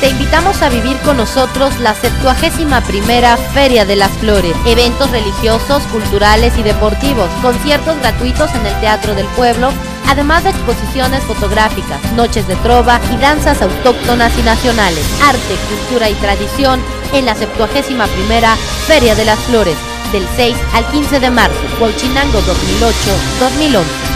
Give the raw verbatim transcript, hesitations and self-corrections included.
Te invitamos a vivir con nosotros la septuagésima primera Feria de las Flores, eventos religiosos, culturales y deportivos, conciertos gratuitos en el Teatro del Pueblo, además de exposiciones fotográficas, noches de trova y danzas autóctonas y nacionales, arte, cultura y tradición en la septuagésima primera Feria de las Flores, del seis al quince de marzo, Huachinango dos mil ocho dos mil once.